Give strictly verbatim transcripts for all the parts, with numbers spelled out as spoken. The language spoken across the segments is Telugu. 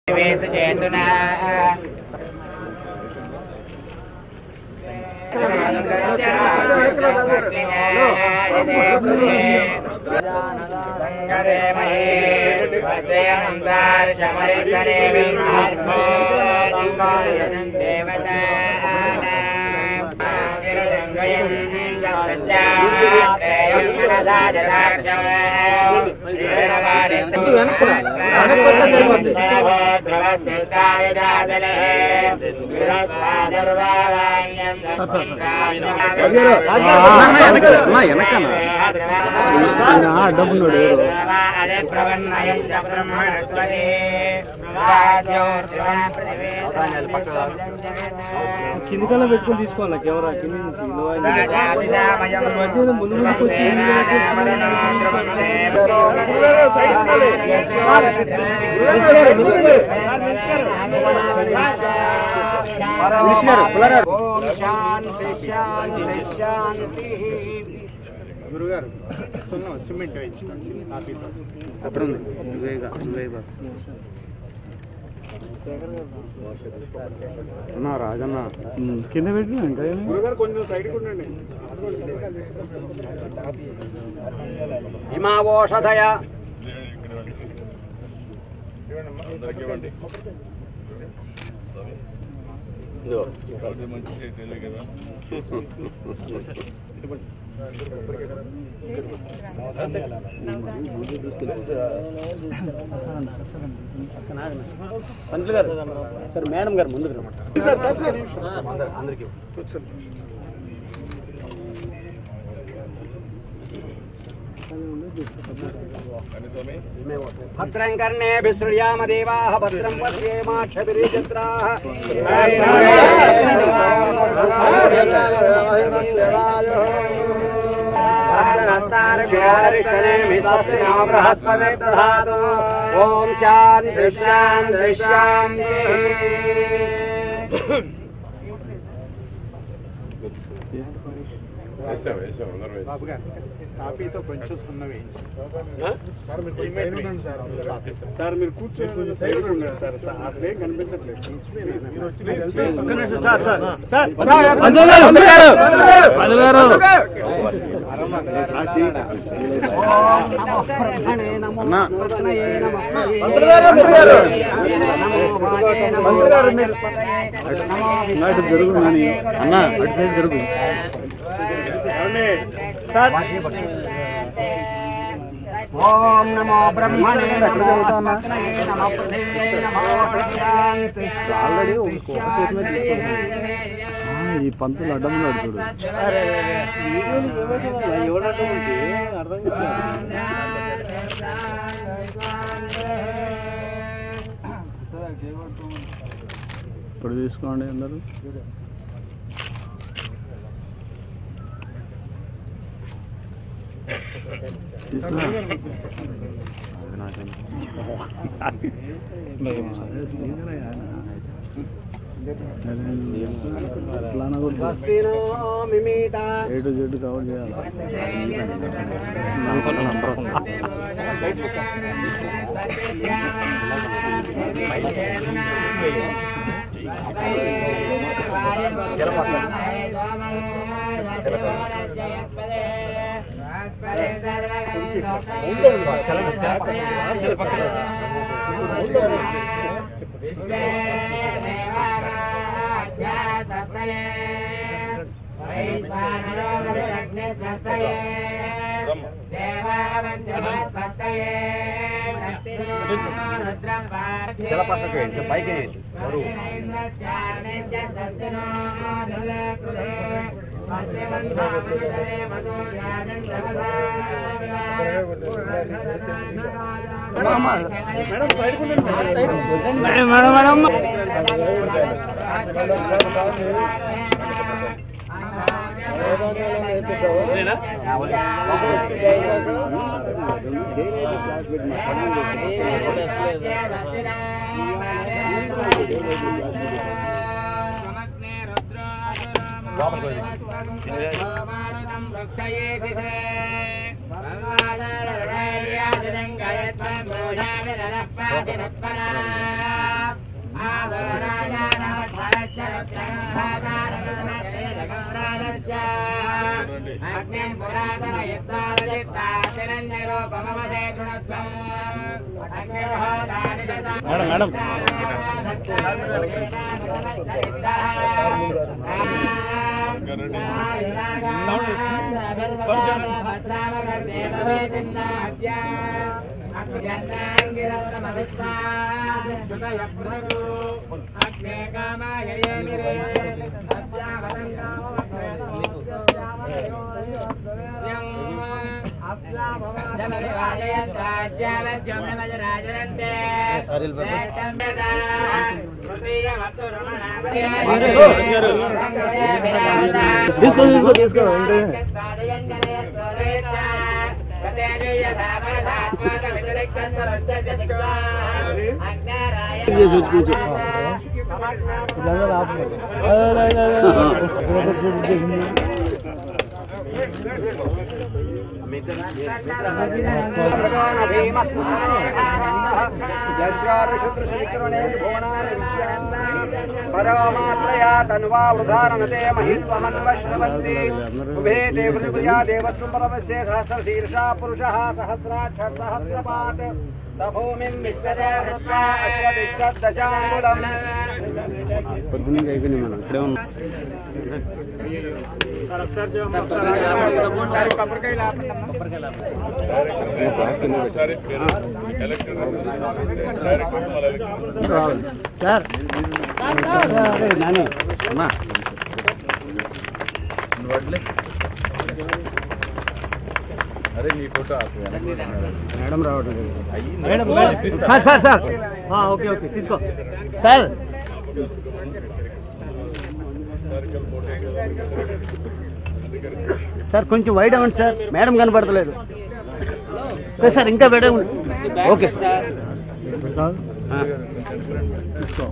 కింది కల్లా పెట్టుకుని తీసుకోవాలి కెమెరా కింది నుంచి ముందు ముందుకు వచ్చి గురుగారు సిమెంట్ అక్కడ రాజన్న కింద పెట్టినా ఇంకా గురుగారు కొంచెం సైడ్ ఉండండి. హిమావోషధయ పంతులు గారు సార్ మేడం గారు ముందుకు రమ్మంటారు అందరికీ భద్రం కర్ణే విసృయామ దేవాః భద్రం పశ్యేమాక్షభిర్యజత్రాః ఓం శాంతి శాంతి శాంతి. బాబు గారు కాఫీతో కొంచెం సున్న వేయించు సార్. మీరు కూర్చొని సైడ్ ఉండండి సార్. అసలే కనిపించట్లేదు. జరుగు అన్న అటు సైడ్ జరుగు ఓం నమో బ్రహ్మణే నమో ఆల్రెడీ ఒక చేతి మీద ఈ పంతులు అడ్డం ఉన్నాడు చూడు. అర్థం ఇప్పుడు తీసుకోండి అందరూ. ఏ టు జెడ్ కవర్ చేయాలి. Madam madam Bye. మేడం తీసుకో తీసుకో తీసుకో అంటే పరమాత్రయా తన్వా వృధారణతే మహిత్వమన్వశ్రవంతి ఉభే దేవృతిప్రియా దేవస్వం పరమస్య సహస్రశీర్షా పురుషः సహస్రాక్షర్ సహస్రపాత్ సభూమిం విశ్వదే హృత్వా అశ్వతిష్టదశాంగుళం. పొద్దున్న అయిపోయింది మనం ఇక్కడే ఉన్నాం. సార్ నాని అమ్మా అరే నీ ఫోటో మేడం రావడం sir sir sir okay okay తీసుకో సార్. సార్ కొంచెం వైడ్ అవ్వండి సార్, మేడం కనపడతలేదు సార్. ఇంకా వైడ్ అవ్వండి. ఓకే సార్ తీసుకో.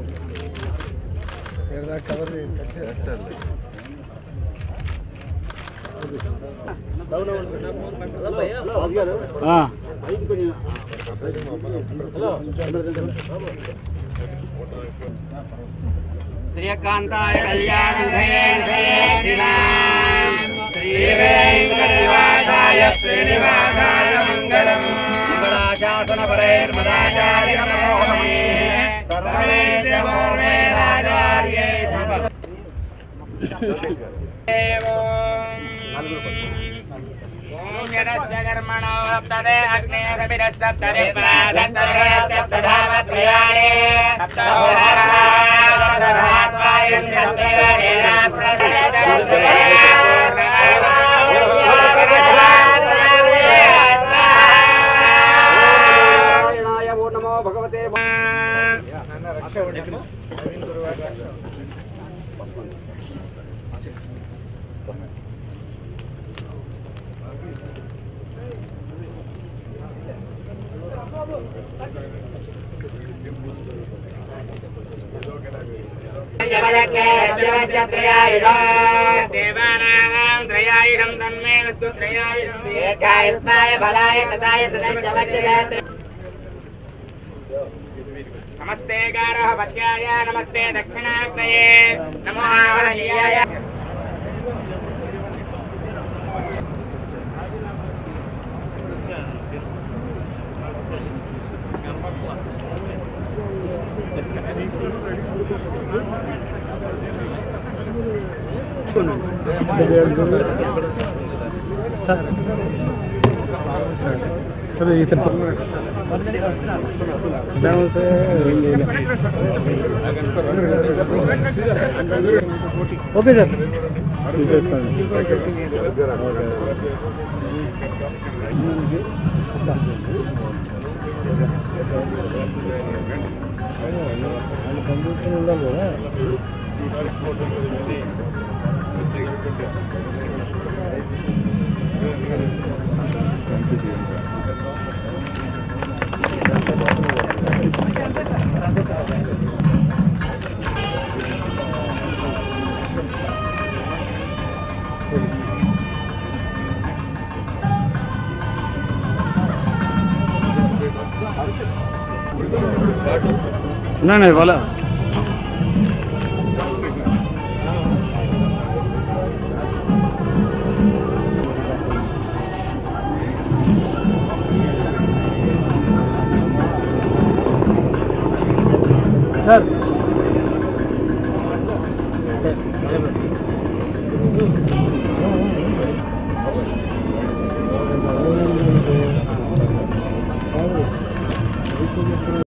శ్రీకాంతాయ కళ్యాణ శ్రీవేంకటనివాసాయ శ్రీనివాసాయ మంగళం. శాసన పరైర్మదాచార్య మనోహమే సర్వేశ్య పూర్వేదాచార్యే यदस्य कर्मणो तदे अग्ने सविरस्तरे प्रासत्तरे सप्तधावत्रयाणि सप्तहोरात्वायं सप्तदेना प्रसयते नमो भगवते देवानां त्रयायुधं तन्मे वस्तु त्रयायुधं दीर्घायुष्माय बलाय सदाय सदञ्जवज्जयते. नमस्ते गारः पत्याय नमस्ते दक्षिणाग्नये नमो आवनीयाय. ఓకే సార్ తీసేసుకోండి. కంప్యూటర్ ఉండాలి కదా. ना नहीं वाला సార్